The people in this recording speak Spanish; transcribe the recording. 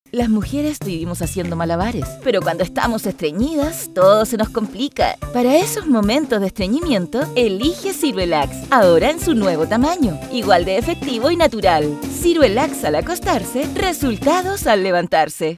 Las mujeres vivimos haciendo malabares, pero cuando estamos estreñidas, todo se nos complica. Para esos momentos de estreñimiento, elige Ciruelax, ahora en su nuevo tamaño, igual de efectivo y natural. Ciruelax al acostarse, resultados al levantarse.